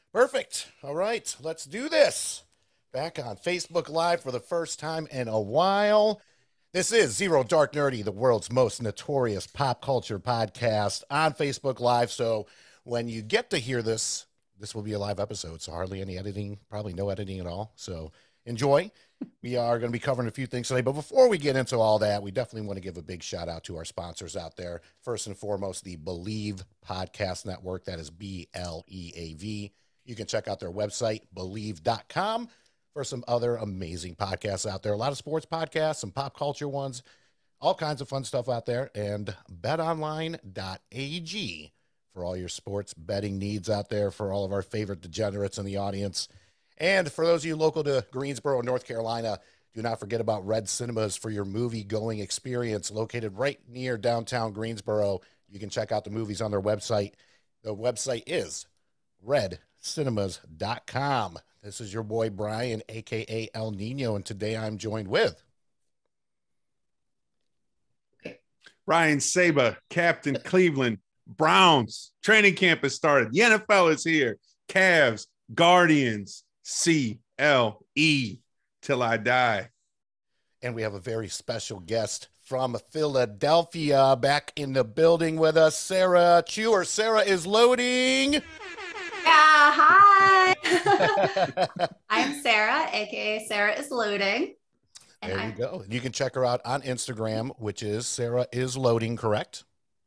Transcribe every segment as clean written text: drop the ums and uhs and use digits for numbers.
Perfect. All right, let's do this. Back on Facebook Live for the first time in a while. This is Zero Dark Nerdy, the world's most notorious pop culture podcast on Facebook Live. So when you get to hear this, this will be a live episode. So hardly any editing, probably no editing at all. So enjoy. We are going to be covering a few things today. But before we get into all that, we definitely want to give a big shout out to our sponsors out there. First and foremost, the Believe Podcast Network. That is BLEAV. You can check out their website, believe.com, for some other amazing podcasts out there. A lot of sports podcasts, some pop culture ones, all kinds of fun stuff out there. And betonline.ag for all your sports betting needs out there for all of our favorite degenerates in the audience. And for those of you local to Greensboro, North Carolina, do not forget about Red Cinemas for your movie-going experience, located right near downtown Greensboro. You can check out the movies on their website. The website is redcinemas.com. This is your boy Brian, aka El Nino, and today I'm joined with Ryan Saber, Captain Cleveland Browns. Training camp has started. The NFL is here. Cavs, Guardians, CLE till I die. And we have a very special guest from Philadelphia back in the building with us, Sarah Chewer. Sarah is loading. Yeah, hi. I'm Sarah, aka Sarah is loading. And there you go. You can check her out on Instagram, which is Sarah is loading, correct?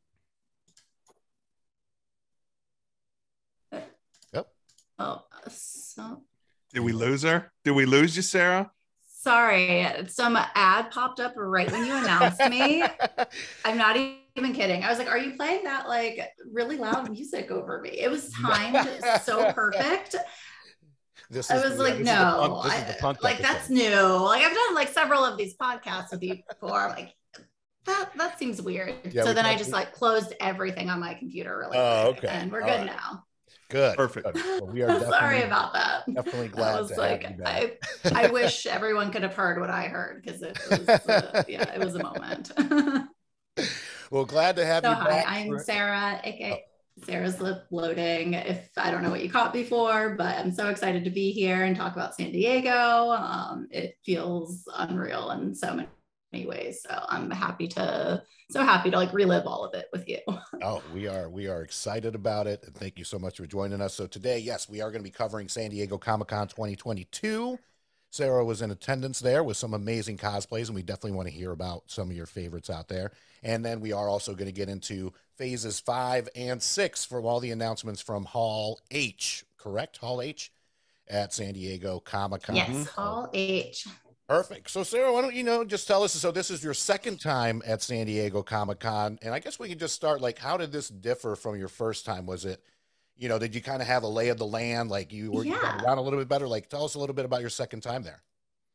Yep. Oh, so Did we lose her? Did we lose you, Sarah? sorry. Some ad popped up right when you announced me. I'm not even kidding. I was like, are you playing that like really loud music over me? It was timed so perfect. I was like, no, like that's new. Like I've done like several of these podcasts with you before. Like that seems weird. Yeah, so then I just like closed everything on my computer really quick, and we're good now. Good. Perfect. Good. Well, we are sorry about that. Definitely glad. I was like, I wish everyone could have heard what I heard because it was, it was a moment. Well, glad to have you back. Hi, I'm Sarah, aka Sarah's Loading. If I don't know what you caught before, but I'm so excited to be here and talk about San Diego. It feels unreal in so many ways. So I'm happy to like relive all of it with you. Oh, we are excited about it. And thank you so much for joining us. So today, yes, we are going to be covering San Diego Comic-Con 2022. Sarah was in attendance there with some amazing cosplays, and we definitely want to hear about some of your favorites out there. And then we are also going to get into phases 5 and 6 from all the announcements from Hall H, correct? Hall H at San Diego Comic-Con. Yes, Hall H. Perfect. So Sarah, why don't you just tell us, so this is your second time at San Diego Comic-Con, and I guess we can just start, like, how did this differ from your first time? Was it, did you kind of have a lay of the land, like you were around a little bit better? Like, tell us a little bit about your second time there.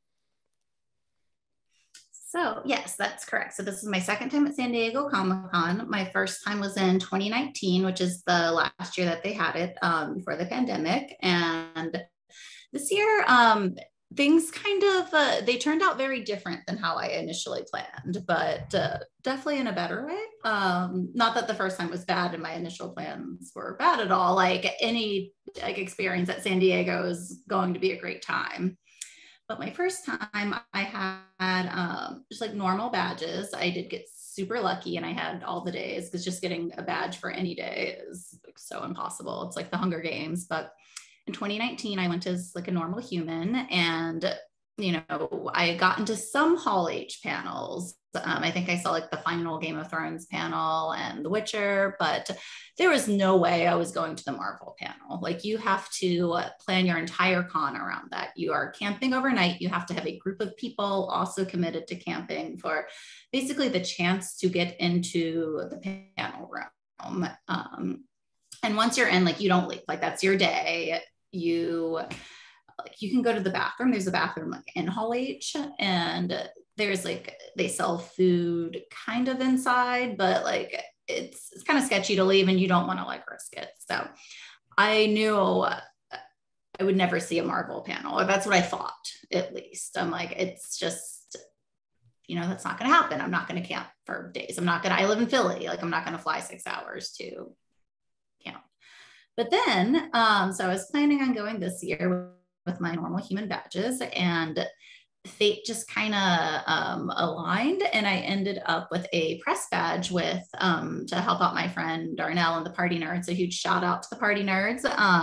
So yes, that's correct. So this is my second time at San Diego Comic-Con. My first time was in 2019, which is the last year that they had it before the pandemic. And this year, things kind of, they turned out very different than how I initially planned, but definitely in a better way. Not that the first time was bad and my initial plans were bad at all. Like any experience at San Diego is going to be a great time. But my first time I had just like normal badges. I did get super lucky and I had all the days because just getting a badge for any day is like so impossible. It's like the Hunger Games. But in 2019, I went as like a normal human and, I got into some Hall H panels. I think I saw like the final Game of Thrones panel and The Witcher, but there was no way I was going to the Marvel panel. Like you have to plan your entire con around that. You are camping overnight. You have to have a group of people also committed to camping for basically the chance to get into the panel room. And once you're in, like you don't leave, like that's your day. You can go to the bathroom. There's a bathroom like in Hall H, and there's like they sell food kind of inside, but like it's kind of sketchy to leave, and you don't want to like risk it. So I knew I would never see a Marvel panel, or that's what I thought at least. I'm like, it's just that's not going to happen. I'm not going to camp for days. I live in Philly. Like I'm not going to fly 6 hours to camp. But then, so I was planning on going this year with my normal human badges, and fate just kind of aligned, and I ended up with a press badge with to help out my friend Darnell and the Party Nerds. A huge shout out to the Party Nerds.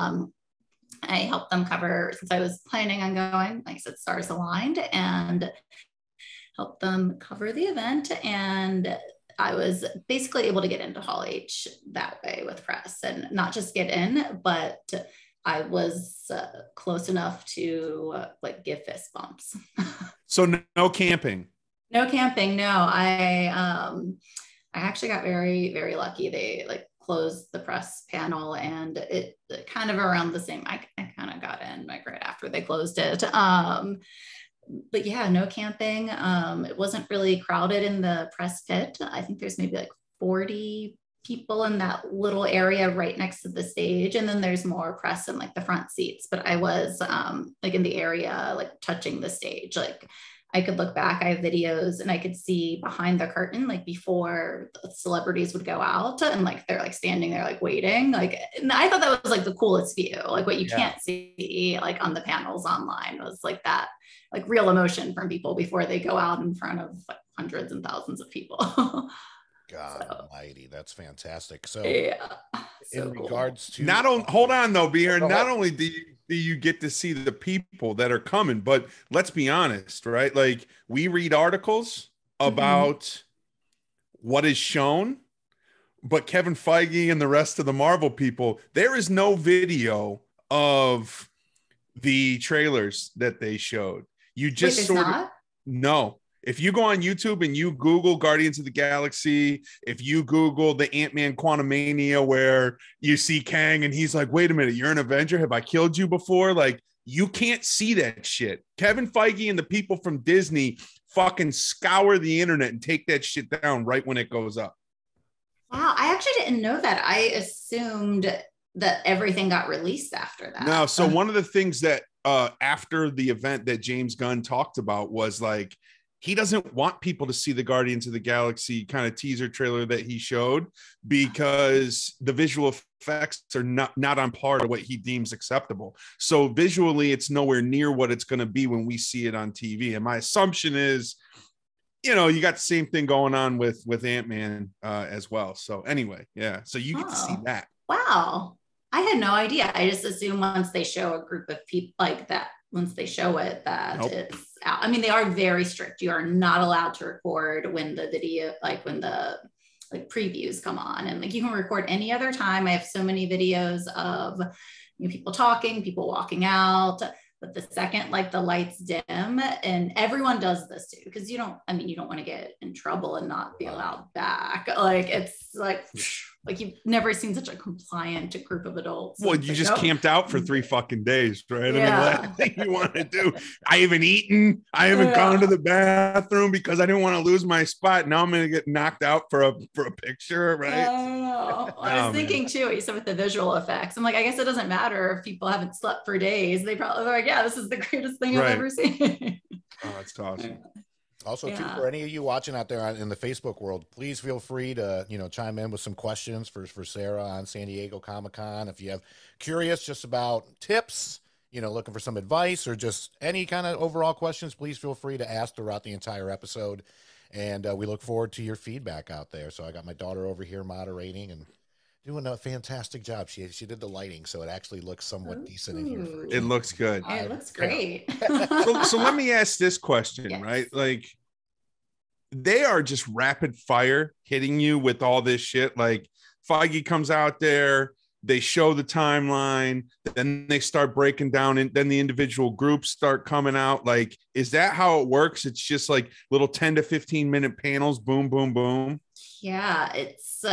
I helped them cover, since I was planning on going, like I said, stars aligned, and helped them cover the event. And I was basically able to get into Hall H that way with press, and not just get in, but I was close enough to like give fist bumps. So no camping. No camping. No, I actually got very, very lucky. They like closed the press panel, and it kind of around the same. I kind of got in like right after they closed it. But yeah, no camping. It wasn't really crowded in the press pit. I think there's maybe like 40 people in that little area right next to the stage, and then there's more press in like the front seats. But I was like in the area like touching the stage. Like I could look back, I have videos, and I could see behind the curtain like before the celebrities would go out, and like they're like standing there like waiting. Like, and I thought that was like the coolest view. Like what you can't see like on the panels online was like that, like real emotion from people before they go out in front of like hundreds and thousands of people. God almighty, that's fantastic. So yeah, in regards to hold on though, Beer. Not only do you get to see the people that are coming, but let's be honest, right? Like we read articles about what is shown, but Kevin Feige and the rest of the Marvel people, there is no video of the trailers that they showed. You just no. If you go on YouTube and you Google Guardians of the Galaxy, if you Google the Ant-Man Quantumania where you see Kang and he's like, wait a minute, you're an Avenger? Have I killed you before? Like, you can't see that shit. Kevin Feige and the people from Disney fucking scour the internet and take that shit down right when it goes up. Wow, I actually didn't know that. I assumed that everything got released after that. No, so one of the things that after the event that James Gunn talked about was like, he doesn't want people to see the Guardians of the Galaxy kind of teaser trailer that he showed because the visual effects are not on par to what he deems acceptable. So visually, it's nowhere near what it's going to be when we see it on TV. And my assumption is, you know, you got the same thing going on with Ant-Man as well. So anyway, yeah. So you get to see that. Wow. I had no idea. I just assume once they show a group of people like that, once they show it, that it's out. I mean, they are very strict. You are not allowed to record when the video, like when the like previews come on, and like you can record any other time. I have so many videos of people talking, people walking out. But the second like the lights dim, and everyone does this too, because you don't want to get in trouble and not be allowed back. Like it's like you've never seen such a compliant group of adults. Well, you just camped out for 3 fucking days, right? Yeah. I mean, last thing you want to do. I haven't eaten. I haven't gone to the bathroom because I didn't want to lose my spot. Now I'm going to get knocked out for a picture, right? I don't know. I was thinking too, you said with the visual effects. I'm like, I guess it doesn't matter if people haven't slept for days. They probably like, yeah, this is the greatest thing I've ever seen. Oh, that's awesome. Also, too, for any of you watching out there in the Facebook world, please feel free to, chime in with some questions for Sarah on San Diego Comic-Con. If you have curious just about tips, looking for some advice or just any kind of overall questions, please feel free to ask throughout the entire episode. And we look forward to your feedback out there. So I got my daughter over here moderating and doing a fantastic job. She did the lighting, so it actually looks somewhat decent in here. It looks good. It looks great. So let me ask this question, right? Like, they are just rapid fire hitting you with all this shit. Like, Feige comes out there, they show the timeline, then they start breaking down, and then the individual groups start coming out. Like, is that how it works? It's just like little 10 to 15 minute panels, boom, boom, boom. Yeah, it's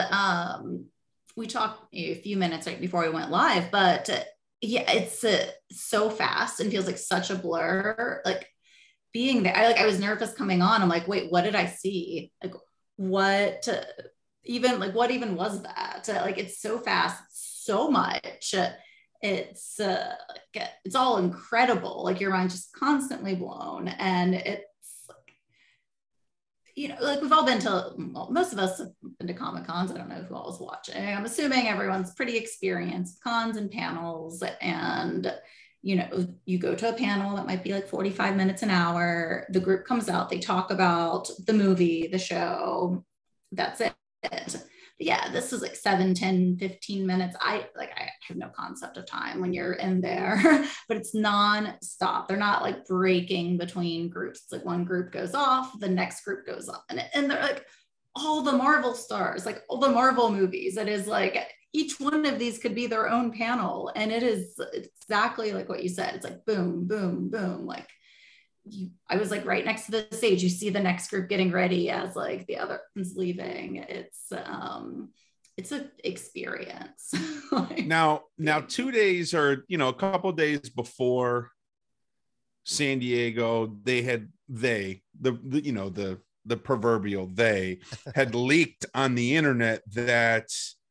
we talked a few minutes right before we went live, but yeah, it's so fast and feels like such a blur. Like being there, I was nervous coming on. I'm like, wait, what did I see? Like, what even was that? Like, it's so fast, so much. It's all incredible. Like your mind's just constantly blown, and you know, like we've all been to, well, most of us have been to Comic Cons. I don't know who all is watching. I'm assuming everyone's pretty experienced with cons and panels. And, you know, you go to a panel that might be like 45 minutes, an hour. The group comes out, they talk about the movie, the show. That's it. But yeah, this was like 7, 10, 15 minutes. I have no concept of time when you're in there, but it's non-stop. They're not like breaking between groups. It's like one group goes off, the next group goes on. And they're like all the Marvel stars, like all the Marvel movies. It is like each one of these could be their own panel. And it is exactly like what you said. It's like boom, boom, boom. Like I was like right next to the stage. You see the next group getting ready as like the other one's leaving. It's an experience. Like, now 2 days or, you know, a couple of days before San Diego, the proverbial they had leaked on the internet that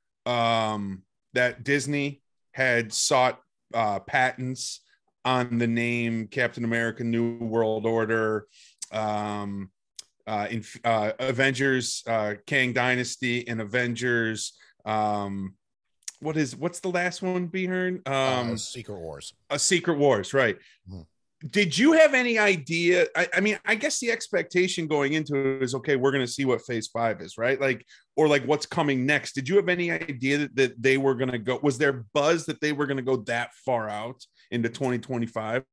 that Disney had sought patents on the name Captain America New World Order, Avengers Kang Dynasty, and Avengers what's the last one, Behern? Secret Wars. Secret Wars, right. Mm-hmm. Did you have any idea? I mean, I guess the expectation going into it is, okay, we're going to see what phase 5 is, right? Like, or like what's coming next. Did you have any idea that they were going to go? Was there buzz that they were going to go that far out into 2025?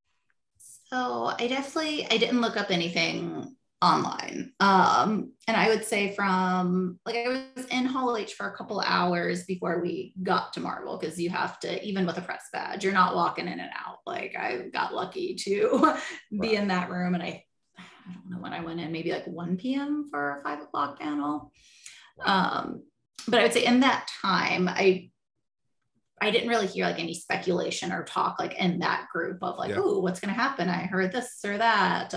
So I didn't look up anything online. And I would say from like, I was in Hall H for a couple of hours before we got to Marvel, because you have to, even with a press badge, you're not walking in and out. Like I got lucky to be in that room, and I don't know when I went in, maybe like 1 p.m. for a 5 o'clock panel. But I would say in that time, I didn't really hear like any speculation or talk like in that group of like, oh, what's going to happen? I heard this or that.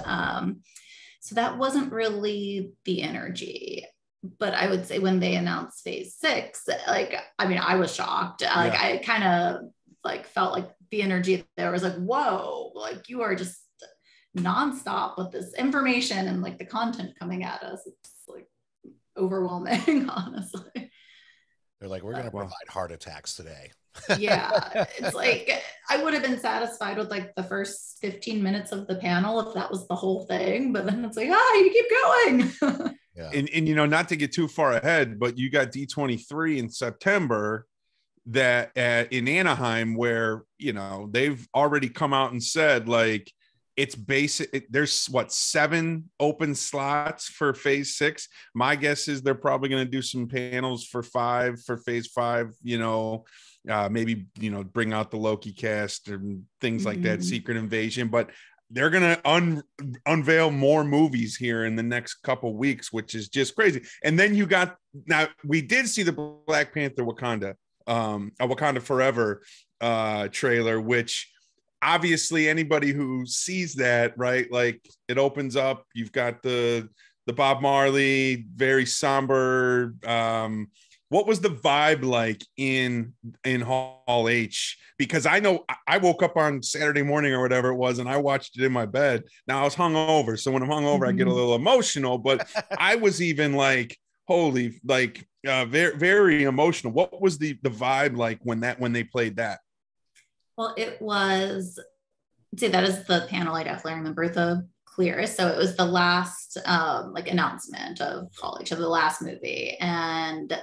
So that wasn't really the energy. But I would say when they announced phase 6, like, I mean, I was shocked. Like I kind of like felt like the energy there was like, whoa, like you are just nonstop with this information and like the content coming at us. It's like overwhelming, honestly. They're like, we're going to provide heart attacks today. Yeah, it's like I would have been satisfied with like the first 15 minutes of the panel if that was the whole thing, but then it's like, you keep going. And you know, not to get too far ahead, but you got D23 in September that in Anaheim, where, you know, they've already come out and said like it's basic. There's 7 open slots for phase 6. My guess is they're probably going to do some panels for phase 5, you know, maybe, you know, bring out the Loki cast and things like that, Secret Invasion, but they're going to unveil more movies here in the next couple weeks, which is just crazy. And then now we did see the Black Panther Wakanda, a Wakanda Forever trailer, which obviously anybody who sees that, right, like it opens up, you've got the Bob Marley, very somber. What was the vibe like in Hall H? Because I know I woke up on Saturday morning or whatever it was, and I watched it in my bed. Now I was hungover, so when I'm hungover, I get a little emotional. But I was even like, holy, like very, very emotional. What was the vibe like when they played that? Well, it was, say that is the panel I definitely remember the clearest. So it was the last like announcement of college, of the last movie, and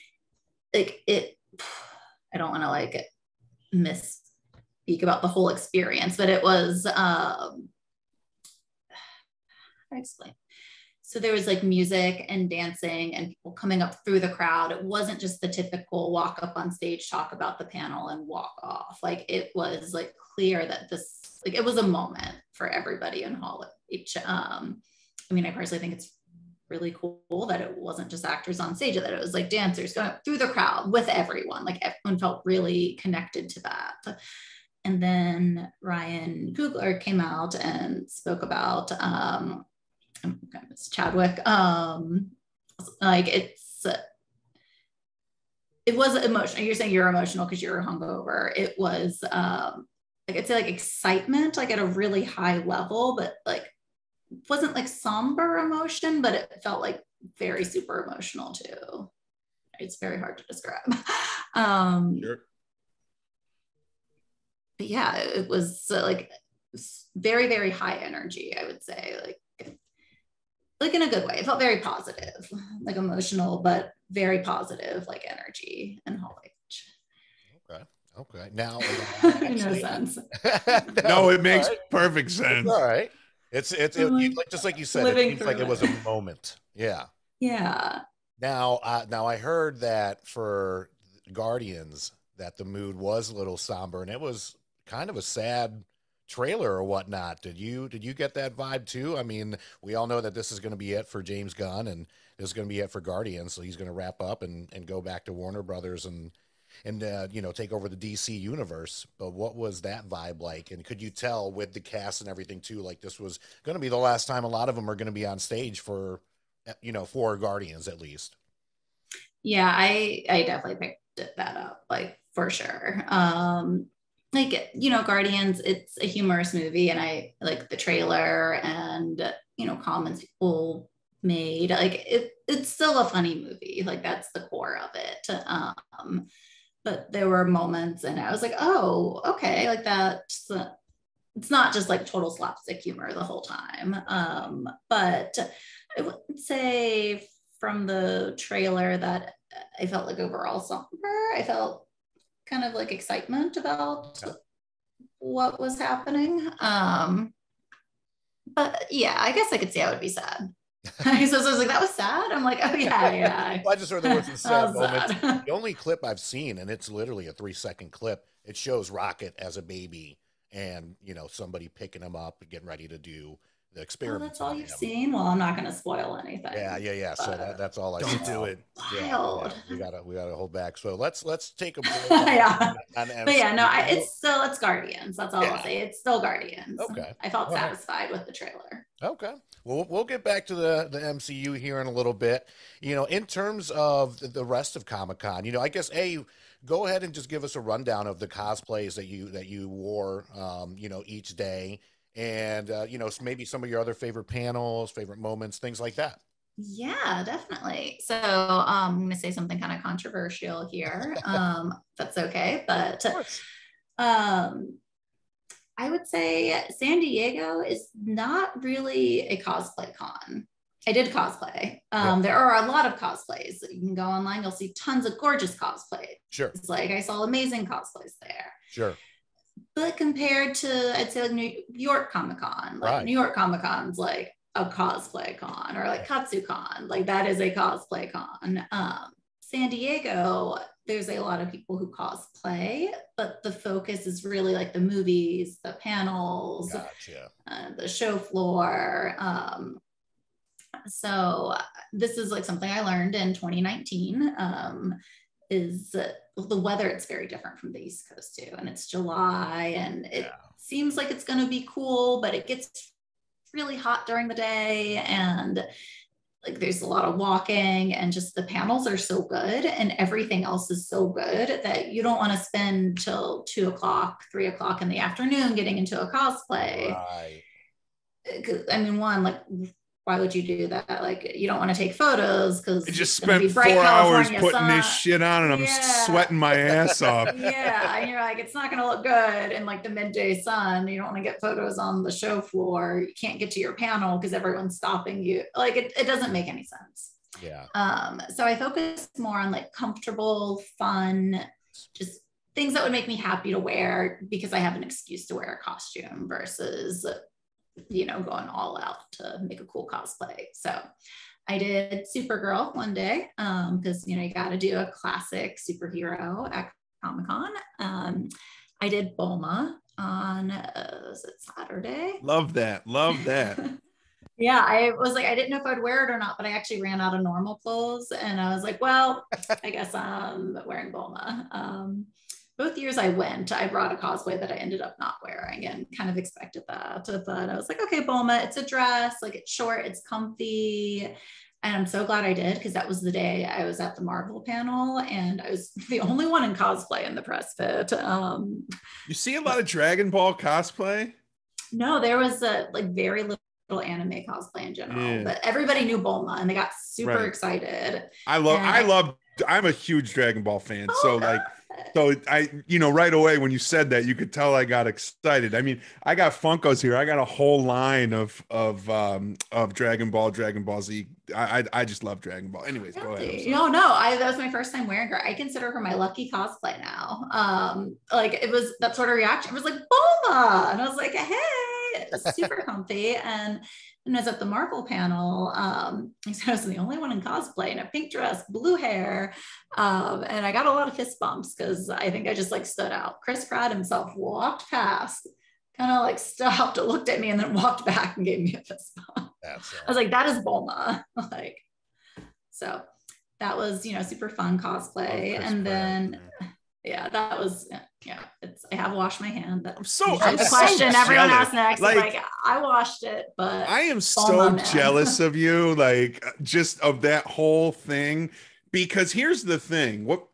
like I don't want to like misspeak about the whole experience, but it was how do I explain? So there was like music and dancing and people coming up through the crowd. It wasn't just the typical walk up on stage, talk about the panel and walk off. Like it was like clear that this, like it was a moment for everybody in Hall H. I mean, I personally think it's really cool that it wasn't just actors on stage, that it was like dancers going through the crowd with everyone. Like everyone felt really connected to that. And then Ryan Coogler came out and spoke about Chadwick. Like it was emotional. You're saying you're emotional because you're hungover. It was like I'd say like excitement, like at a really high level, but like wasn't like somber emotion, but it felt like very super emotional too. It's very hard to describe. Sure. But yeah, it was like very, very high energy, I would say, like in a good way. It felt very positive, like emotional, but very positive, like energy and Hall H. Okay. Now, In no sense. No, it makes perfect sense. All right. It's like, just like you said, it seems like it was a moment. Yeah. Yeah. Now I heard that for Guardians that the mood was a little somber and it was kind of a sad trailer or whatnot. Did you get that vibe too? I mean, we all know that this is going to be it for James Gunn, and this is going to be it for Guardians. So he's going to wrap up and go back to Warner Brothers and take over the DC universe. But what was that vibe like? And could you tell with the cast and everything too, like this was going to be the last time a lot of them are going to be on stage for Guardians at least? Yeah, I definitely picked that up, like for sure. Guardians, it's a humorous movie, and I like the trailer and comments people made. Like it's still a funny movie. Like that's the core of it. But there were moments, and I was like, oh, okay, like that's. It's not just like total slapstick humor the whole time. But I would say from the trailer that I felt like overall somber. I felt kind of like excitement about what was happening. But yeah, I guess I could see I would be sad. So I was like, that was sad. I'm like, oh yeah. Well, I just heard there was some sad moments. The only clip I've seen, and it's literally a 3-second clip, it shows Rocket as a baby and somebody picking him up and getting ready to do the experiment. Oh, that's all you've seen? Well, I'm not going to spoil anything. Yeah. So that's all I saw. Don't do it. Wild. Yeah, we gotta hold back. So let's take a break. Yeah. But yeah, no, it's Guardians. That's all I'll say. It's still Guardians. Okay. I felt satisfied with the trailer. Okay. Well, we'll get back to the MCU here in a little bit. In terms of the rest of Comic-Con, I guess go ahead and just give us a rundown of the cosplays that you wore, each day. And, maybe some of your other favorite panels, favorite moments, things like that. Yeah, definitely. So I'm going to say something kind of controversial here. That's okay. But I would say San Diego is not really a cosplay con. I did cosplay. There are a lot of cosplays. You can go online, you'll see tons of gorgeous cosplays. Sure. It's like I saw amazing cosplays there. Sure. But compared to, I'd say like New York Comic Con, like New York Comic Con's like a cosplay con, or like KatsuCon, like that is a cosplay con. San Diego, there's a lot of people who cosplay, but the focus is really like the movies, the panels, the show floor. So this is like something I learned in 2019. Is the weather, it's very different from the East Coast too, and it's July, and it seems like it's going to be cool, but it gets really hot during the day, and like there's a lot of walking, and just the panels are so good and everything else is so good that you don't want to spend till 2 o'clock, 3 o'clock in the afternoon getting into a cosplay. Right. I mean, one, like, why would you do that? Like, you don't want to take photos because I just spent 4 hours putting this shit on, and I'm sweating my ass off. Yeah, and you're like, it's not going to look good in like the midday sun. You don't want to get photos on the show floor. You can't get to your panel because everyone's stopping you. Like, it doesn't make any sense. Yeah. So I focused more on like comfortable, fun, just things that would make me happy to wear because I have an excuse to wear a costume versus going all out to make a cool cosplay. So I did Supergirl one day because, you got to do a classic superhero at Comic-Con. I did Bulma on, was it Saturday? Love that. Yeah, I was like, I didn't know if I'd wear it or not, but I actually ran out of normal clothes. And I was like, well, I guess I'm wearing Bulma. Both years I went, I brought a cosplay that I ended up not wearing and kind of expected that. But I was like, okay, Bulma, it's a dress, like it's short, it's comfy. And I'm so glad I did, because that was the day I was at the Marvel panel and I was the only one in cosplay in the press fit. You see a lot of Dragon Ball cosplay? No, there was very little anime cosplay in general, but everybody knew Bulma and they got super excited. I'm a huge Dragon Ball fan. So I, right away when you said that, you could tell I got excited. I mean, I got Funkos here. I got a whole line of Dragon Ball Z. I just love Dragon Ball. Anyways, go ahead. No, that was my first time wearing her. I consider her my lucky cosplay now. Like it was that sort of reaction. It was like Bulma, and I was like, hey, it was super comfy. And when I was at the Marvel panel, I said I was the only one in cosplay in a pink dress, blue hair, and I got a lot of fist bumps because I think I just like stood out. Chris Pratt himself walked past, kind of like stopped, looked at me, and then walked back and gave me a fist bump. I was like, that is Bulma. Like, so that was, super fun cosplay. And then, that was, I have washed my hand. I'm the question so everyone jealous. asks next. Like, I washed it, but I am so jealous of you, like just of that whole thing. Because here's the thing, what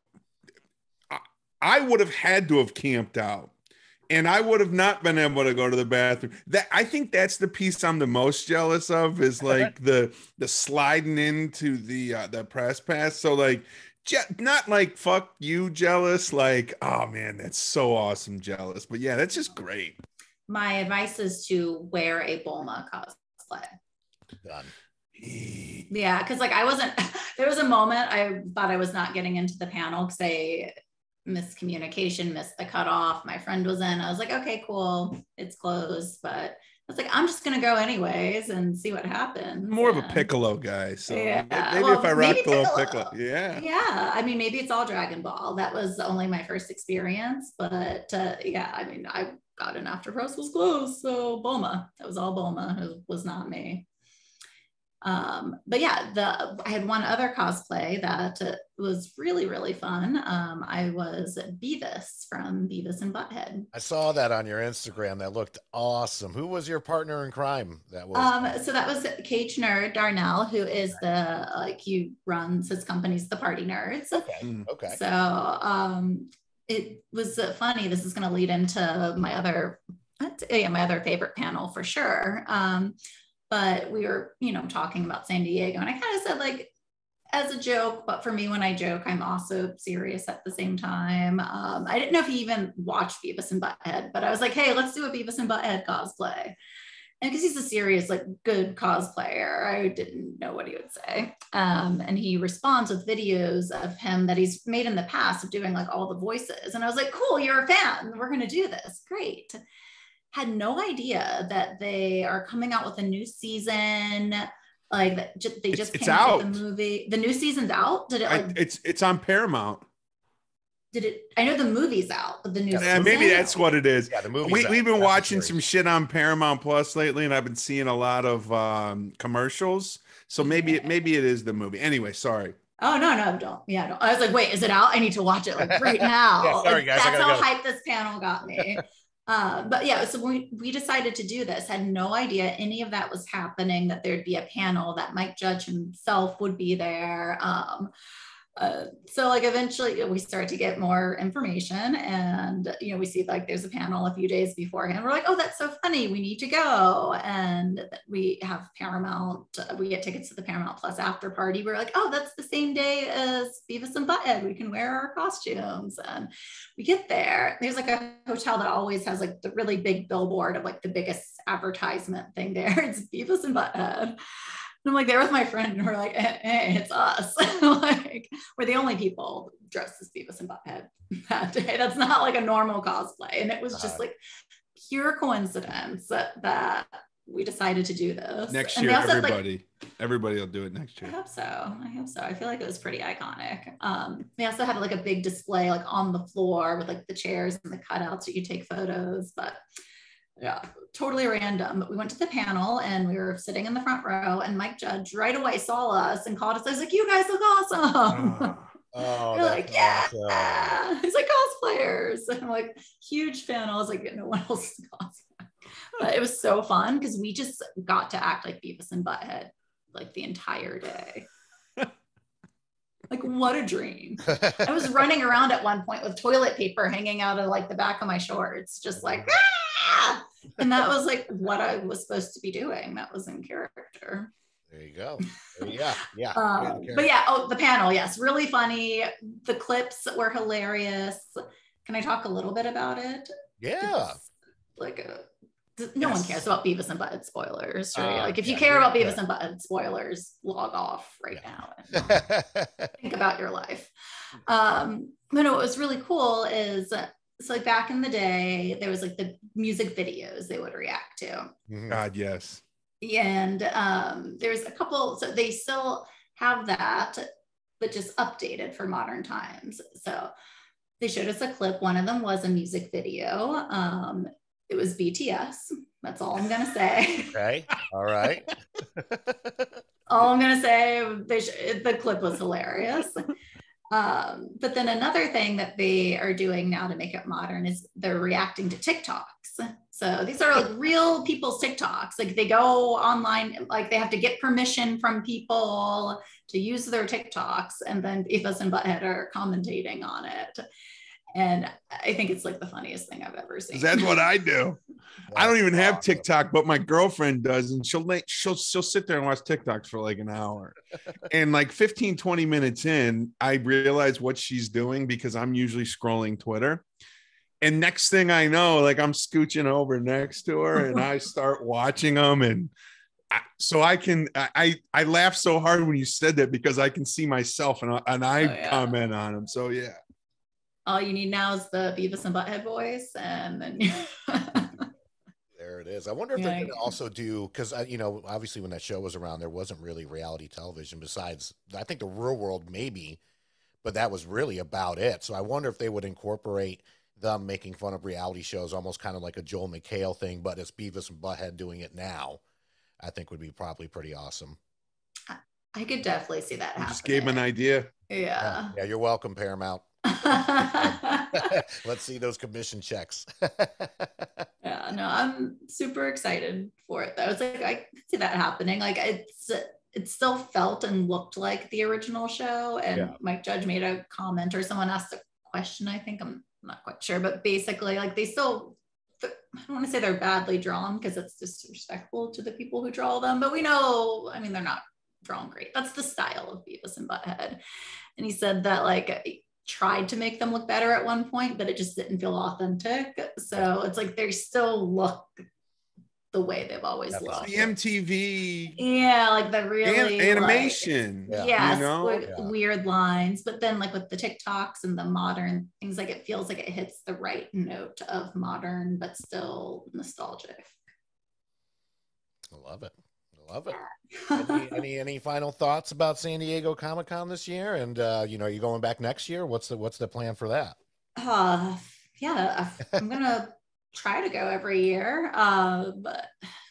I would have had to have camped out. And I would have not been able to go to the bathroom. I think that's the piece I'm the most jealous of is like the sliding into the press pass. So like, not like fuck you jealous. Like, oh man, that's so awesome jealous. But yeah, that's just great. My advice is to wear a Bulma cosplay. Done. Yeah, because like there was a moment I thought I was not getting into the panel because I miscommunication, missed the cutoff. My friend was in. I was like, okay, cool, it's closed. But I was like, I'm just gonna go anyways and see what happens. More of a Piccolo guy, so maybe if I rock a little Piccolo, yeah. I mean, maybe it's all Dragon Ball. That was only my first experience, but I mean, I got in after Press was closed, so Bulma. That was all Bulma. It was not me. But yeah, I had one other cosplay that was really, really fun. I was Beavis from Beavis and Butthead. I saw that on your Instagram. That looked awesome. Who was your partner in crime? That was so that was Cage Nerd Darnell, who is he runs his company's The Party Nerds. Okay. So it was funny. This is going to lead into my other favorite panel for sure. But we were, talking about San Diego, and I kind of said like as a joke, but for me, when I joke, I'm also serious at the same time. I didn't know if he even watched Beavis and Butthead, but I was like, hey, let's do a Beavis and Butthead cosplay. And because he's a serious, like good cosplayer, I didn't know what he would say. And he responds with videos of him that he's made in the past of doing like all the voices. And I was like, cool, you're a fan. We're going to do this. Great. Had no idea that they are coming out with a new season. Like they just came out with the movie. The new season's out. Did it? It's on Paramount. Did it? I know the movie's out, but the new season. Maybe that's what it is. Yeah, the movie. We've been watching some shit on Paramount Plus lately, and I've been seeing a lot of commercials. So maybe it is the movie. Anyway, sorry. Oh no, don't. Yeah, don't. I was like, wait, is it out? I need to watch it like right now. Yeah, sorry guys. That's how hyped this panel got me. But yeah, so we decided to do this, had no idea any of that was happening, that there'd be a panel, that Mike Judge himself would be there. So like eventually we start to get more information, and we see like there's a panel a few days beforehand. We're like, oh, that's so funny, we need to go. And we have Paramount, we get tickets to the Paramount Plus after party. We're like, oh, that's the same day as Beavis and Butthead, we can wear our costumes. And we get there, there's like a hotel that always has like the really big billboard of like the biggest advertisement thing there. It's Beavis and Butthead. I'm like there with my friend, and we're like, hey, it's us. Like we're the only people dressed as Beavis and Butthead that day. That's not like a normal cosplay. And it was just like pure coincidence that we decided to do this. Next year, everybody will do it next year. I hope so. I feel like it was pretty iconic. They also had like a big display like on the floor with like the chairs and the cutouts that you take photos, but yeah, totally random. But we went to the panel and we were sitting in the front row, and Mike Judge right away saw us and called us. I was like, you guys look awesome. We're like, yeah. Awesome. He's like, cosplayers. And I'm like, huge fan. I was like, no one else is cosplay. But it was so fun because we just got to act like Beavis and Butthead like the entire day. Like, what a dream. I was running around at one point with toilet paper hanging out of like the back of my shorts, just like, ah! And that was like what I was supposed to be doing. That was in character. There you go. Yeah. But yeah, the panel, yes, really funny. The clips were hilarious. Can I talk a little bit about it? Yeah. No one cares about Beavis and Butthead spoilers, right? Like if you care about Beavis and Butthead spoilers, log off right now and think about your life. But no, what was really cool is so like back in the day, there was like the music videos they would react to. God, yes. And there's a couple, so they still have that, but just updated for modern times. So they showed us a clip. One of them was a music video. It was BTS. That's all I'm going to say. Okay. All right. All I'm going to say, the clip was hilarious. But then another thing that they are doing now to make it modern is they're reacting to TikToks. So these are like real people's TikToks. Like they go online, like they have to get permission from people to use their TikToks, and then Beavis and Butthead are commentating on it. And I think it's like the funniest thing I've ever seen. That's what I do. I don't even have TikTok, but my girlfriend does, and she'll sit there and watch TikToks for like an hour. And like 15, 20 minutes in, I realize what she's doing because I'm usually scrolling Twitter. And next thing I know, like I'm scooching over next to her and I start watching them. And I laugh so hard when you said that because I can see myself and I comment on them. So yeah. All you need now is the Beavis and Butthead voice, and then there it is. I wonder if they're going to also do, because obviously when that show was around, there wasn't really reality television besides, I think, the Real World maybe, but that was really about it. So I wonder if they would incorporate them making fun of reality shows, almost kind of like a Joel McHale thing, but it's Beavis and Butthead doing it now. I think would be probably pretty awesome. I could definitely see that happening. Just gave him an idea. Yeah. Yeah, you're welcome, Paramount. Let's see those commission checks. Yeah, no, I'm super excited for it. I was like, I could see that happening. Like it still felt and looked like the original show. And Mike Judge made a comment, or someone asked a question. I think, I'm not quite sure, but basically, like they still, I don't want to say they're badly drawn because it's disrespectful to the people who draw them, but we know, I mean, they're not drawn great. That's the style of Beavis and Butthead. And he said that like tried to make them look better at one point, but it just didn't feel authentic. So it's like they still look the way they've always looked. The MTV, like the really animation, weird lines. But then like with the TikToks and the modern things, like it feels like it hits the right note of modern, but still nostalgic. I love it. Any final thoughts about San Diego Comic-Con this year? And are you going back next year? What's the plan for that? I'm gonna try to go every year, but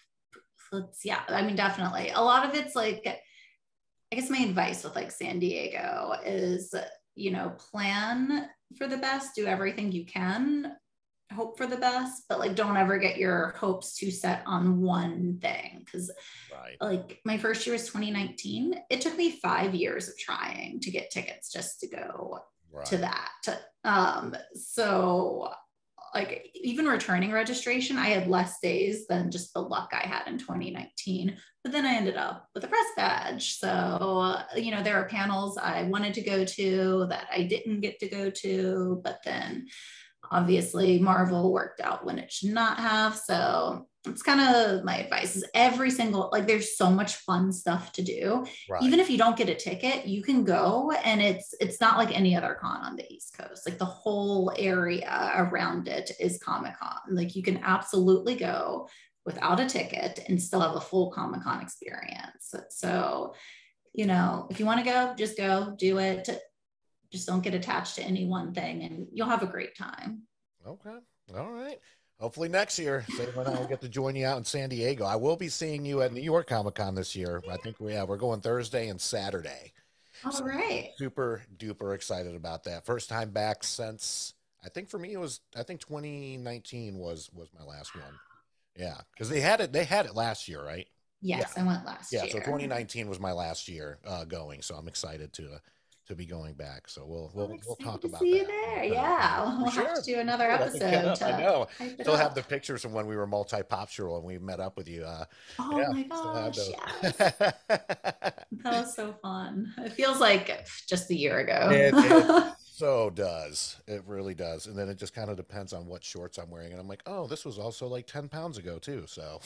I mean, definitely a lot of it's like, I guess my advice with like San Diego is, plan for the best, do everything you can, hope for the best, but like don't ever get your hopes too set on one thing, because like my first year was 2019. It took me 5 years of trying to get tickets just to go to that. So like even returning registration, I had less days than just the luck I had in 2019, but then I ended up with a press badge. So there are panels I wanted to go to that I didn't get to go to, but then obviously Marvel worked out when it should not have. So it's kind of my advice is every single, like there's so much fun stuff to do. Even if you don't get a ticket, you can go, and it's not like any other con on the East Coast. Like the whole area around it is Comic-Con. Like you can absolutely go without a ticket and still have a full Comic-Con experience. So, if you want to go, just go do it. Just don't get attached to any one thing and you'll have a great time. Okay. All right. Hopefully next year, Saber and I will get to join you out in San Diego. I will be seeing you at New York Comic-Con this year. I think we're going Thursday and Saturday. All right. Super duper excited about that. First time back since, I think for me it was, 2019 was my last one. Yeah. Because they had it last year, right? Yes, I went last year. Yeah, so 2019 was my last year going. So I'm excited to to be going back. So I'm we'll excited talk to about see that. you there. Yeah, For we'll have sure. to do another That can come episode up. I to know. hype it Still have up. the pictures from when we were multi-poptural and we met up with you. Oh Yeah, my still have gosh, those. yes. That was so fun. It feels like just a year It ago. so does. It really does. And then it just kind of depends on what shorts I'm wearing. And I'm like, oh, this was also like 10 pounds ago too. So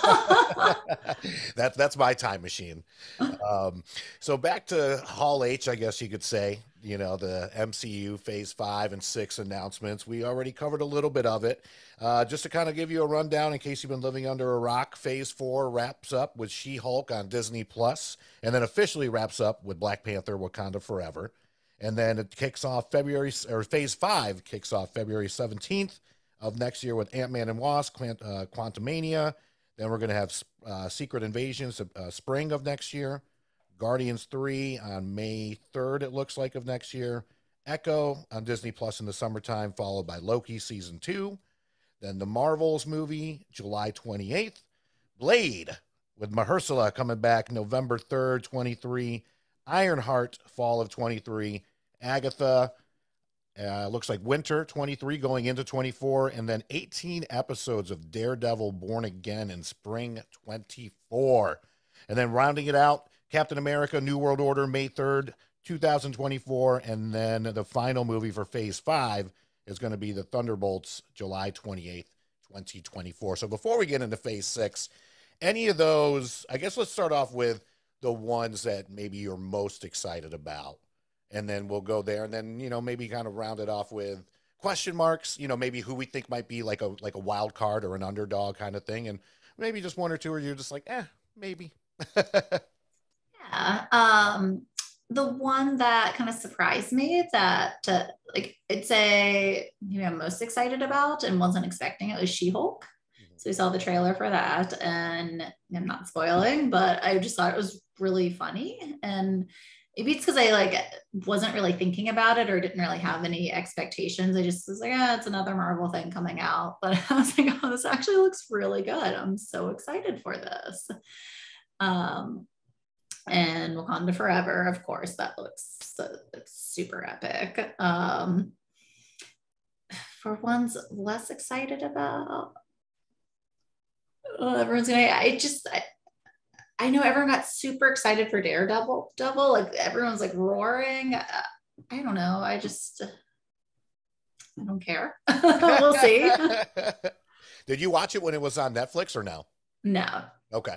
that's my time machine. So back to Hall H, I guess you could say, the MCU Phase 5 and 6 announcements. We already covered a little bit of it. Just to kind of give you a rundown in case you've been living under a rock, Phase 4 wraps up with She-Hulk on Disney Plus, and then officially wraps up with Black Panther Wakanda Forever. And then it kicks off Phase 5 kicks off February 17th of next year with Ant-Man and Wasp, Quantumania. Then we're going to have Secret Invasions spring of next year. Guardians 3 on May 3rd, it looks like, of next year. Echo on Disney Plus in the summertime, followed by Loki Season 2. Then the Marvels movie, July 28th. Blade with Mahershala coming back November 3rd, 23. Ironheart, fall of 23. Agatha, looks like winter 23 going into 24. And then 18 episodes of Daredevil Born Again in spring 24. And then rounding it out, Captain America New World Order, May 3rd, 2024. And then the final movie for Phase 5 is going to be the Thunderbolts, July 28th, 2024. So before we get into Phase 6, any of those, I guess let's start off with the ones that maybe you're most excited about. And then we'll go there and then, maybe kind of round it off with question marks, maybe who we think might be like a wild card or an underdog kind of thing. And maybe just one or two where you're just like, maybe. Yeah. The one that kind of surprised me that I'd say maybe I'm most excited about and wasn't expecting it was She-Hulk. So we saw the trailer for that, and I'm not spoiling, but I just thought it was really funny. And maybe it's because I wasn't really thinking about it or didn't really have any expectations. I just was like, it's another Marvel thing coming out. But I was like, oh, this actually looks really good. I'm so excited for this. And Wakanda Forever, of course, that looks it's super epic. For ones less excited about, everyone's gonna. I know everyone got super excited for Daredevil. Like everyone's like roaring. I don't know. I don't care. We'll see. Did you watch it when it was on Netflix or no? No. Okay.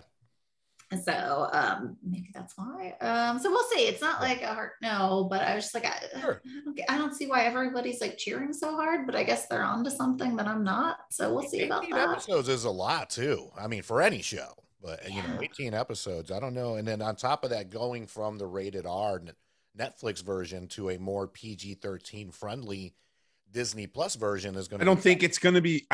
So maybe that's why. So we'll see. It's not like a hard no, but I was just like, I don't see why everybody's like cheering so hard, but I guess they're on to something that I'm not. So we'll see about 18 that. episodes is a lot too. I mean, for any show, but 18 episodes, I don't know. And then on top of that, going from the rated R Netflix version to a more PG-13 friendly Disney Plus version is going to. I don't think it's going to be.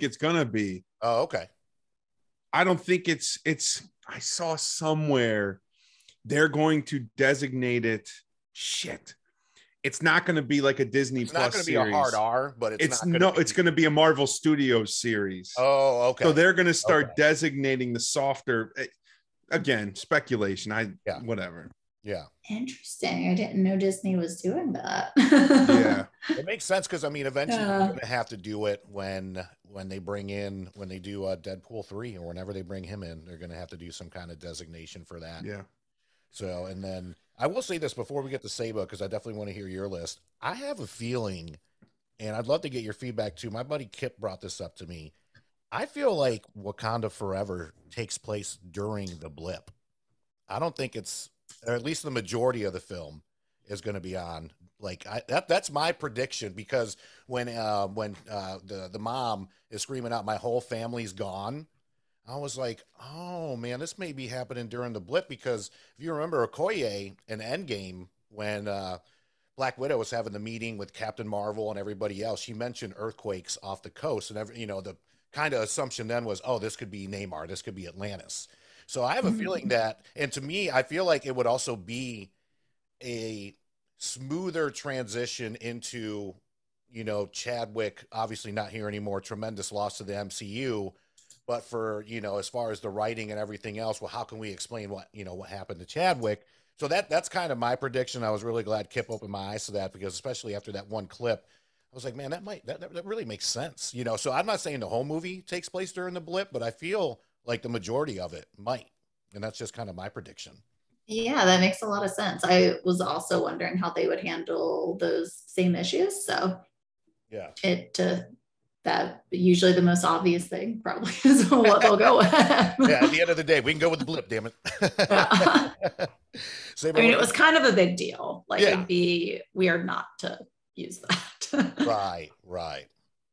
Oh, okay. I don't think it's. I saw somewhere they're going to designate it. Shit. It's not going to be like a Disney Plus series. It's not going to be a hard R, but it's going to be a Marvel Studios series. Oh, okay. So they're going to start designating the softer. Again, speculation. Whatever. Yeah. Interesting. I didn't know Disney was doing that. Yeah. It makes sense because eventually they're going to have to do it when they do Deadpool 3 or whenever they bring him in, they're going to have to do some kind of designation for that. Yeah. So, and then I will say this before we get to Saba, because I definitely want to hear your list. I have a feeling, and I'd love to get your feedback too. My buddy Kip brought this up to me. I feel like Wakanda Forever takes place during the blip. I don't think or at least the majority of the film is going to be on. That's my prediction, because when the mom is screaming out, "My whole family's gone," I was like, oh man, this may be happening during the blip, because if you remember Okoye in Endgame, when Black Widow was having the meeting with Captain Marvel and everybody else, she mentioned earthquakes off the coast, and the kind of assumption then was, oh, this could be Namor, this could be Atlantis. So I have a feeling that, and to me, I feel like it would also be a smoother transition into, Chadwick, obviously not here anymore, tremendous loss to the MCU, but for, as far as the writing and everything else, well, how can we explain what happened to Chadwick? So that's kind of my prediction. I was really glad Kip opened my eyes to that, because especially after that one clip, I was like, man, that really makes sense. You know, so I'm not saying the whole movie takes place during the blip, but I feel like the majority of it might. And that's just kind of my prediction. Yeah, that makes a lot of sense. I was also wondering how they would handle those same issues. So yeah, that usually the most obvious thing probably is what they'll go with. Yeah, at the end of the day, we can go with the blip, damn it. Yeah. I mean, it was kind of a big deal. Like, it'd be weird not to use that. Right.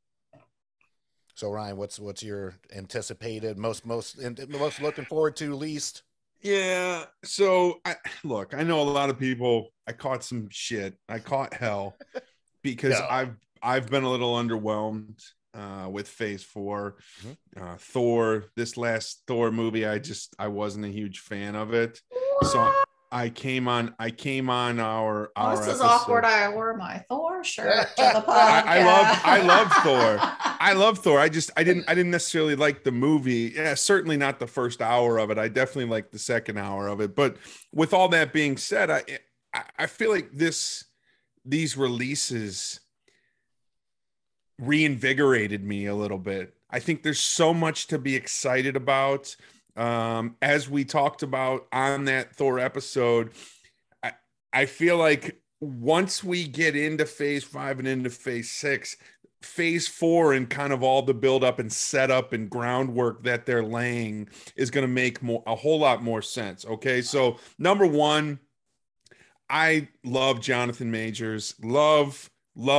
So Ryan, what's your anticipated most looking forward to least? Yeah. So I know a lot of people. I caught some shit. I caught hell because I've been a little underwhelmed with Phase 4. Thor, this last Thor movie, I wasn't a huge fan of it. So I came on our this is episode. awkward. I wore my Thor shirt to the podcast. I love Thor. I love Thor. I didn't necessarily like the movie. Yeah, certainly not the first hour of it. I definitely liked the second hour of it. But with all that being said, I feel like these releases reinvigorated me a little bit. I think there's so much to be excited about. As we talked about on that Thor episode, I feel like once we get into Phase 5 and into Phase 6, Phase 4 and kind of all the build up and setup and groundwork that they're laying is going to make a whole lot more sense. Okay. So number one, I love Jonathan Majors. Love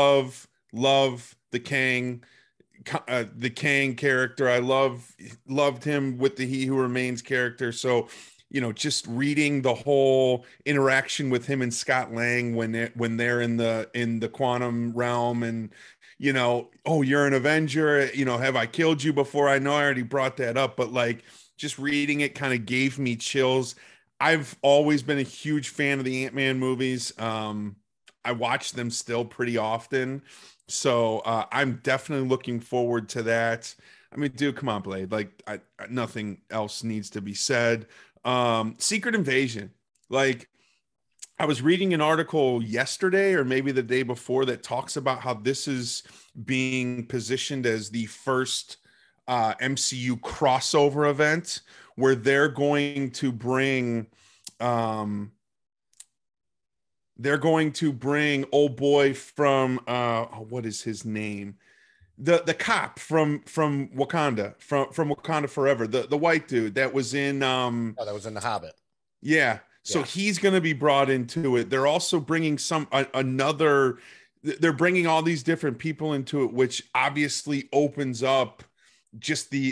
the Kang character. I loved him with the He Who Remains character. So, you know, just reading the whole interaction with him and Scott Lang when they're in the quantum realm, and, you know, oh, you're an Avenger, you know, have I killed you before? I know I already brought that up, but like just reading it kind of gave me chills. I've always been a huge fan of the Ant-Man movies. I watch them still pretty often. So I'm definitely looking forward to that. I mean, dude, come on, Blade. Like, nothing else needs to be said. Secret Invasion. Like, I was reading an article yesterday or maybe the day before that talks about how this is being positioned as the first MCU crossover event where they're going to bring old boy from what is his name, the cop from Wakanda, from Wakanda Forever, the white dude that was in that was in The Hobbit. So he's going to be brought into it. They're also bringing they're bringing all these different people into it, which obviously opens up just the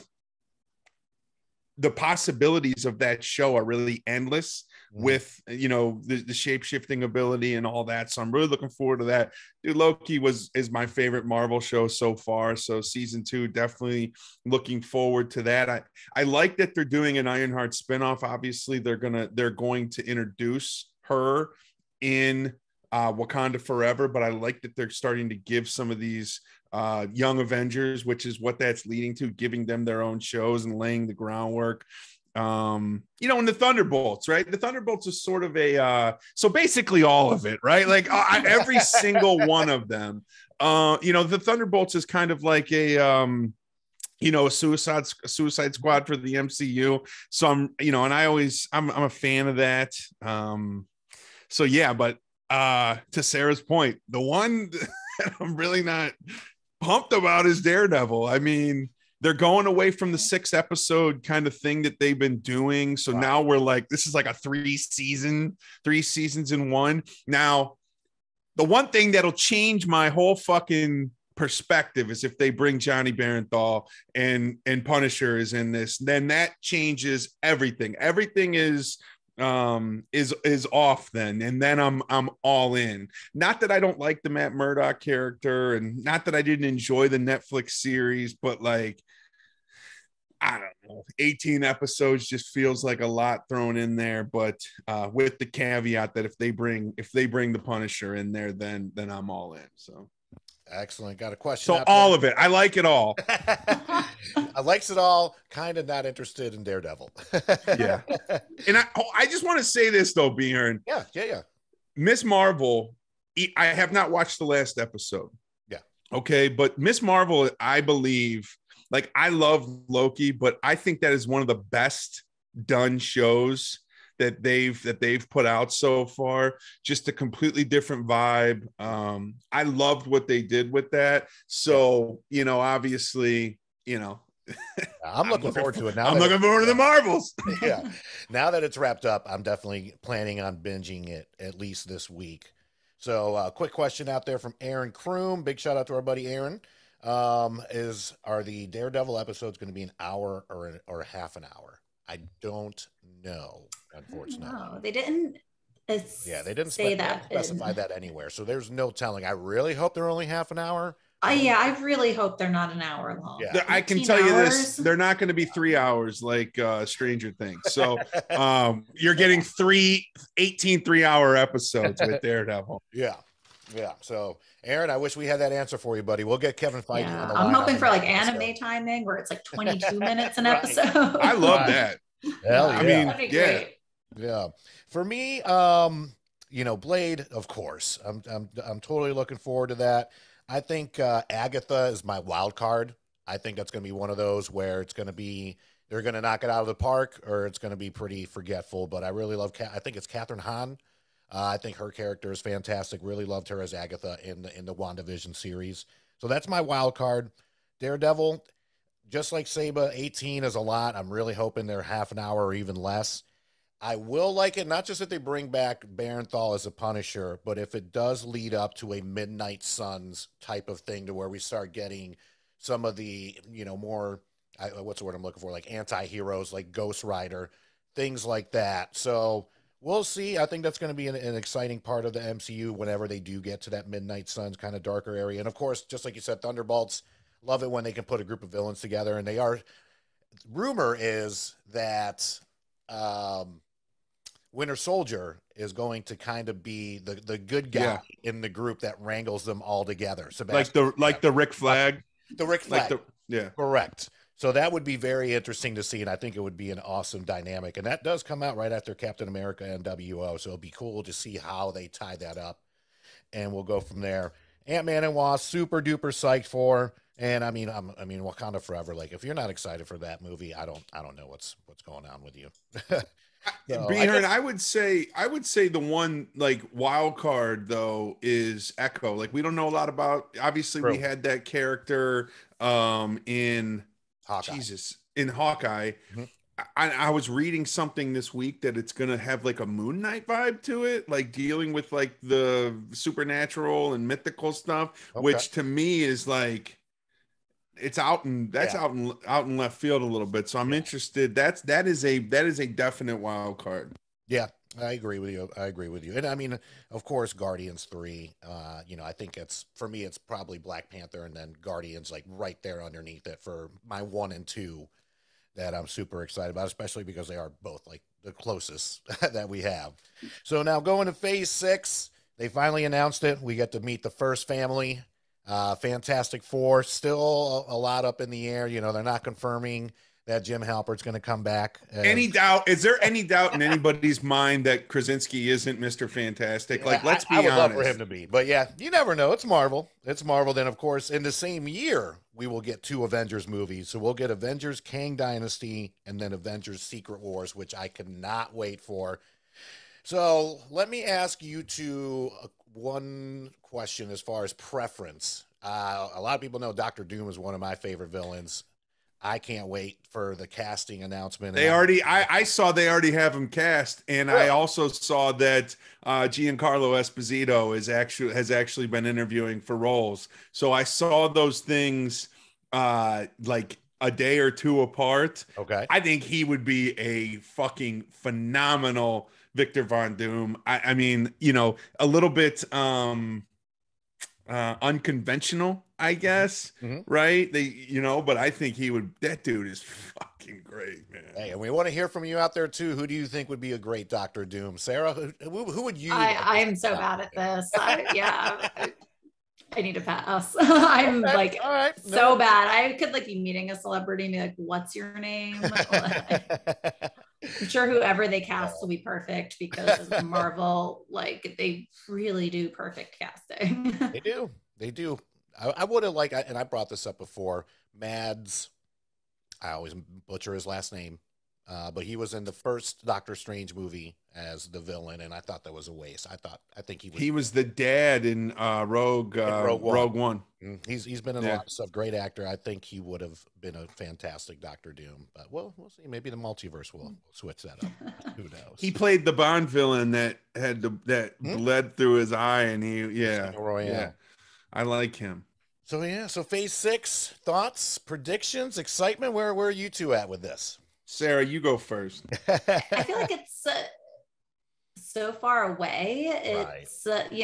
possibilities of that show are really endless with, you know, the shape-shifting ability and all that. So I'm really looking forward to that. Dude, Loki is my favorite Marvel show so far. So season 2, definitely looking forward to that. I like that they're doing an Ironheart spinoff. Obviously they're going to introduce her in Wakanda Forever, but I like that they're starting to give some of these young Avengers, which is what that's leading to, giving them their own shows and laying the groundwork. You know, and the Thunderbolts, right? The Thunderbolts is sort of so basically all of it, right? Like every single one of them. You know, the Thunderbolts is kind of like a you know, a Suicide Squad for the MCU. So I'm a fan of that. So yeah, but to Sarah's point, the one that I'm really not pumped about is Daredevil. I mean, they're going away from the 6-episode kind of thing that they've been doing. So now we're like, this is like a 3 seasons in one. Now, the one thing that'll change my whole fucking perspective is if they bring Johnny Barenthal and Punisher is in this, then that changes everything. Everything is off then, and then I'm all in. Not that I don't like the Matt Murdock character, and not that I didn't enjoy the Netflix series, but like, I don't know, 18 episodes just feels like a lot thrown in there. But with the caveat that if they bring the Punisher in there, then I'm all in. So excellent. Got a question. So all of it, I like it all. likes it all, kind of not interested in Daredevil. Yeah. And I just want to say this though, Bjorn. Yeah. Miss Marvel, I have not watched the last episode. Yeah. Okay, but Miss Marvel, I believe, like, I love Loki, but I think that is one of the best done shows that they've put out so far. Just a completely different vibe. I loved what they did with that. So, obviously, I'm looking forward to it now. I'm looking forward to the Marvels. Yeah. Now that it's wrapped up, I'm definitely planning on binging it at least this week. So, quick question out there from Aaron Kroom. Big shout out to our buddy Aaron. Are the Daredevil episodes going to be an hour or half an hour? I don't know, unfortunately. No, they didn't. They didn't say specify that anywhere. So there's no telling. I really hope they're only half an hour. I really hope they're not an hour long. Yeah. I can tell you this: they're not going to be 3 hours like Stranger Things. So you're getting 18 3-hour episodes with Daredevil. Yeah. So, Aaron, I wish we had that answer for you, buddy. We'll get Kevin Feige on the line. I'm hoping for like anime timing where it's like 22 minutes an episode. I love that. Hell yeah. I mean, great. Yeah. For me, Blade, of course. I'm totally looking forward to that. I think Agatha is my wild card. I think that's going to be one of those where it's going to be they're going to knock it out of the park, or it's going to be pretty forgetful. But I really love. I think it's Catherine Hahn. I think her character is fantastic. Really loved her as Agatha in the WandaVision series. So that's my wild card. Daredevil, just like Saba, 18 is a lot. I'm really hoping they're half an hour or even less. I will like it, not just that they bring back Barenthal as a Punisher, but if it does lead up to a Midnight Suns type of thing to where we start getting some of the, more, what's the word I'm looking for, like anti-heroes, like Ghost Rider, things like that. So we'll see. I think that's going to be an exciting part of the MCU whenever they do get to that Midnight Suns kind of darker area. And of course, just like you said, Thunderbolts, love it when they can put a group of villains together. And rumor is that Winter Soldier is going to kind of be the good guy in the group that wrangles them all together. Sebastian, like the Rick Flag. The Rick Flag. Yeah. Correct. So that would be very interesting to see, and I think it would be an awesome dynamic. And that does come out right after Captain America and WO, so it'll be cool to see how they tie that up, and we'll go from there. Ant-Man and Wasp, super duper psyched for, and I mean Wakanda Forever. Like, if you're not excited for that movie, I don't know what's going on with you. I would say the one like wild card though is Echo. Like, we don't know a lot about. Obviously, we had that character in Hawkeye. In Hawkeye. Mm-hmm. I was reading something this week that it's gonna have like a Moon Knight vibe to it, like dealing with like the supernatural and mythical stuff, which to me is like it's out in left field a little bit. So I'm interested. That is a definite wild card. Yeah, I agree with you. And I mean, of course, Guardians 3, I think for me, it's probably Black Panther and then Guardians like right there underneath it for my 1 and 2 that I'm super excited about, especially because they are both like the closest that we have. So now going to phase 6, they finally announced it. We get to meet the first family, Fantastic Four. Still a lot up in the air. They're not confirming that Jim Halpert's going to come back. Is there any doubt in anybody's mind that Krasinski isn't Mr. Fantastic? Like, let's be honest. I would love for him to be, but yeah, you never know. It's Marvel. Then, of course, in the same year, we will get 2 Avengers movies. So we'll get Avengers Kang Dynasty and then Avengers Secret Wars, which I cannot wait for. So let me ask you two one question as far as preference. A lot of people know Dr. Doom is one of my favorite villains. I can't wait for the casting announcement. I saw they already have him cast, and I also saw that Giancarlo Esposito has actually been interviewing for roles. So I saw those things like a day or two apart. Okay, I think he would be a fucking phenomenal Victor Von Doom. I mean, a little bit unconventional, I guess, right? But I think that dude is fucking great, man. Hey, and we want to hear from you out there too. Who do you think would be a great Dr. Doom? Sarah, who would you? I am so bad at this. I need to pass. I'm Okay. like All right. so bad. I could like be meeting a celebrity and be like, what's your name? I'm sure whoever they cast will be perfect because Marvel, like they really do perfect casting. They do. They do. I would have like, and I brought this up before. Mads, I always butcher his last name, but he was in the first Doctor Strange movie as the villain, and I thought that was a waste. I think He was the dad in Rogue One. He's been in a lot of stuff. Great actor. I think he would have been a fantastic Doctor Doom. But we'll see. Maybe the multiverse will switch that up. Who knows? He played the Bond villain that had bled through his eye, and I like him. So phase 6, thoughts, predictions, excitement. Where are you two at with this? Sarah, you go first. I feel like it's so far away. It's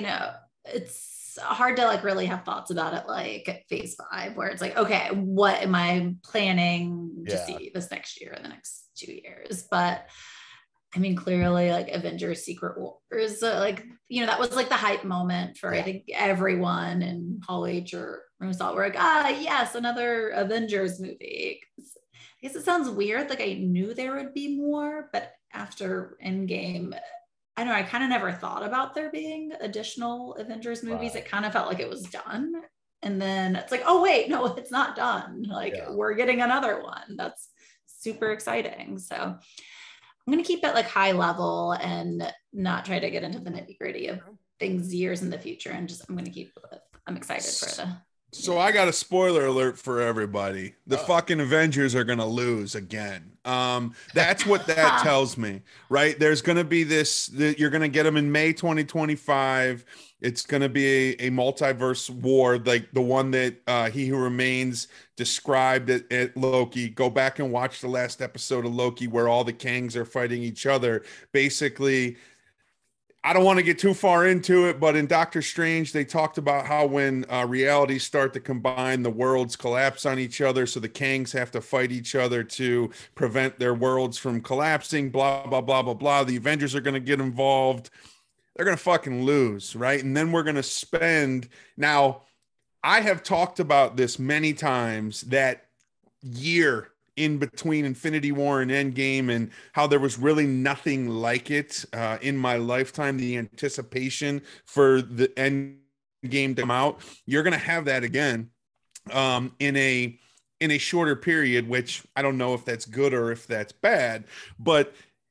it's hard to like really have thoughts about it like at phase 5, where it's like, okay, what am I planning to see this next year or the next 2 years? But I mean, clearly, like Avengers Secret Wars, like, that was like the hype moment for I think everyone in Hall H or room saw. We're like, yes, another Avengers movie. I guess it sounds weird. Like I knew there would be more, but after Endgame, I don't know, I kind of never thought about there being additional Avengers movies. It kind of felt like it was done. And then it's like, oh wait, no, it's not done. Like we're getting another one. That's super exciting. So I'm going to keep it like high level and not try to get into the nitty gritty of things years in the future. And I'm going to keep it. I'm excited for the. So I got a spoiler alert for everybody. The fucking Avengers are going to lose again. That's what that tells me, right? There's going to be you're going to get them in May 2025. It's going to be a multiverse war, like the one that He Who Remains described at Loki. Go back and watch the last episode of Loki where all the Kangs are fighting each other. Basically, I don't want to get too far into it, but in Doctor Strange, they talked about how when realities start to combine, the worlds collapse on each other. So the Kangs have to fight each other to prevent their worlds from collapsing, blah, blah, blah, blah, blah. The Avengers are going to get involved. They're going to fucking lose, right? And then we're going to spend. Now, I have talked about this many times, that year in between Infinity War and Endgame, and how there was really nothing like it in my lifetime. The anticipation for the Endgame to come out, you're going to have that again in a shorter period, which I don't know if that's good or if that's bad, but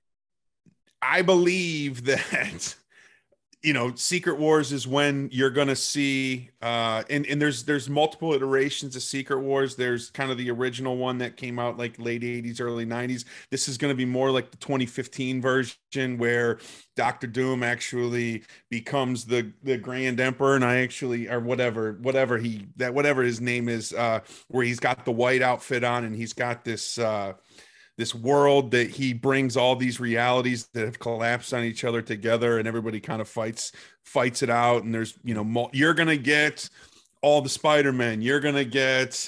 I believe that Secret Wars is when you're going to see, and there's multiple iterations of Secret Wars. There's kind of the original one that came out like late 80s, early 90s. This is going to be more like the 2015 version where Doctor Doom actually becomes the Grand Emperor, and or whatever his name is, where he's got the white outfit on and he's got this world that he brings all these realities that have collapsed on each other together, and everybody kind of fights it out. And there's, you're going to get all the Spider-Men, you're going to get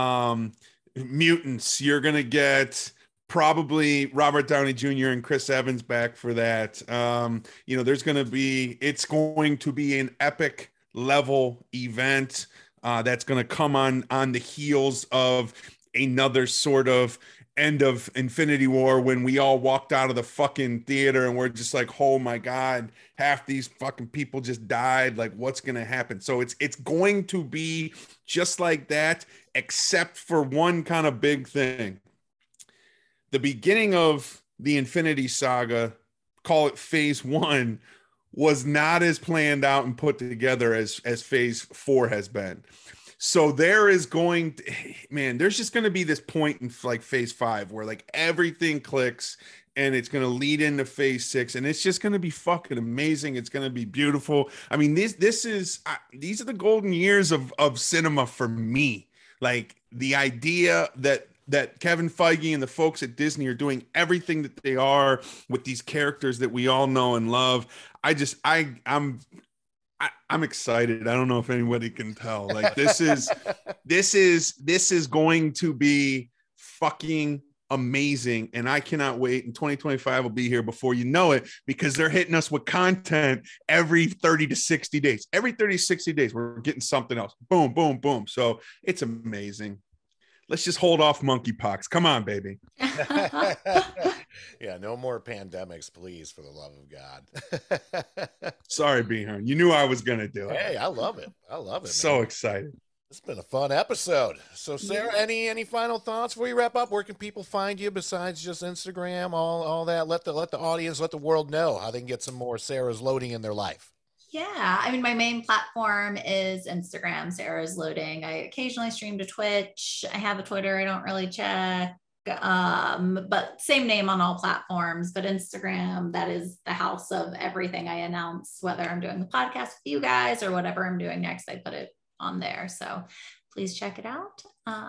mutants, you're going to get probably Robert Downey Jr. and Chris Evans back for that. It's going to be an epic level event that's going to come on the heels of another sort of end of Infinity War, when we all walked out of the fucking theater and we're just like, oh my God, half these fucking people just died. Like, what's going to happen? So it's going to be just like that, except for one kind of big thing. The beginning of the Infinity Saga, call it phase 1, was not as planned out and put together as phase 4 has been. So there's just going to be this point in like phase 5 where like everything clicks, and it's going to lead into phase 6, and it's just going to be fucking amazing. It's going to be beautiful. I mean, these are the golden years of cinema for me. Like the idea that Kevin Feige and the folks at Disney are doing everything that they are with these characters that we all know and love. I'm excited. I don't know if anybody can tell. Like this is going to be fucking amazing. And I cannot wait. And 2025 will be here before you know it, because they're hitting us with content every 30 to 60 days. Every 30 to 60 days, we're getting something else. Boom, boom, boom. So it's amazing. Let's just hold off monkeypox. Come on, baby. Yeah, no more pandemics, please, for the love of God. Sorry, Behern. You knew I was going to do it. Hey, I love it. I love it. So man. excited. It's been a fun episode. So, Sarah, any final thoughts before we wrap up? Where can people find you besides just Instagram, all that? Let the audience, let the world know how they can get some more Sarah's Loading in their life. Yeah, I mean, my main platform is Instagram, Sarahisloading. I occasionally stream to Twitch. I have a Twitter I don't really check, but same name on all platforms. But Instagram, that is the house of everything I announce, whether I'm doing the podcast with you guys or whatever I'm doing next, I put it on there. So please check it out.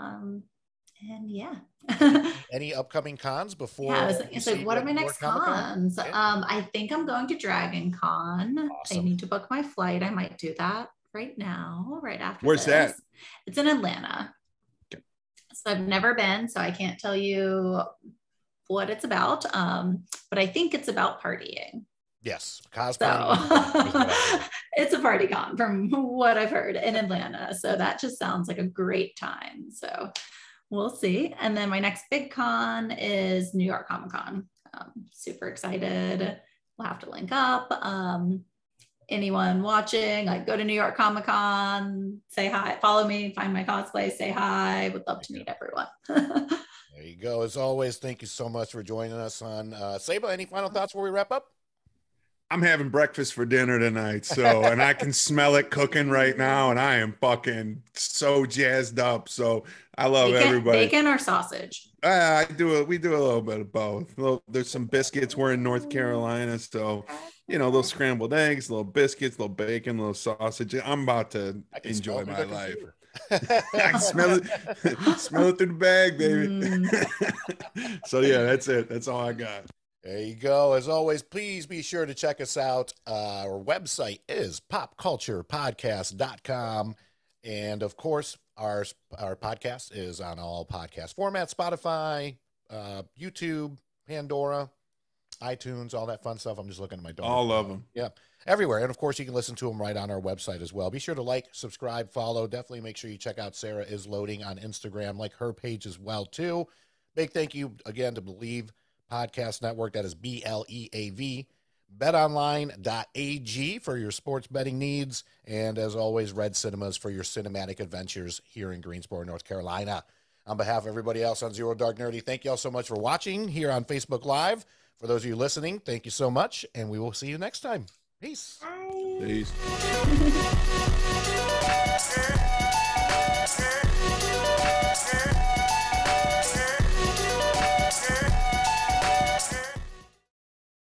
And yeah. Any upcoming cons before? Yeah, it's like, what are my next cons? Yeah. I think I'm going to Dragon Con. Awesome. I need to book my flight. I might do that right now, right after. Where's that? It's in Atlanta. Okay. So I've never been, so I can't tell you what it's about. But I think it's about partying. Yes, cosplay. So it's a party con from what I've heard in Atlanta. So that just sounds like a great time. So we'll see. And then my next big con is New York Comic Con. Super excited. We'll have to link up. Anyone watching, like, go to New York Comic Con, say hi, follow me, find my cosplay, say hi. Would love to meet everyone. There you go. As always, thank you so much for joining us on Saba. Any final thoughts before we wrap up? I'm having breakfast for dinner tonight, so and I can smell it cooking right now, and I am fucking so jazzed up. So I love everybody. Bacon or sausage? We do a little bit of both. There's some biscuits. We're in North Carolina, so little scrambled eggs, little biscuits, little bacon, little sausage. I'm about to enjoy my life. I smell it, smell it through the bag, baby. So yeah, that's it. That's all I got. There you go. As always, please be sure to check us out. Our website is popculturepodcast.com. And of course, our podcast is on all podcast formats, Spotify, YouTube, Pandora, iTunes, all that fun stuff. I'm just looking at my daughter. All of them. Yeah, everywhere. And of course, you can listen to them right on our website as well. Be sure to like, subscribe, follow. Definitely make sure you check out Sarah is Loading on Instagram, like her page as well, too. Big thank you again to Believe Podcast Network. That is BLEAV. BetOnline.ag for your sports betting needs. And as always, Red Cinemas for your cinematic adventures here in Greensboro, North Carolina. On behalf of everybody else on Zero Dark Nerdy, thank you all so much for watching here on Facebook Live. For those of you listening, thank you so much, and we will see you next time. Peace. Bye. Peace.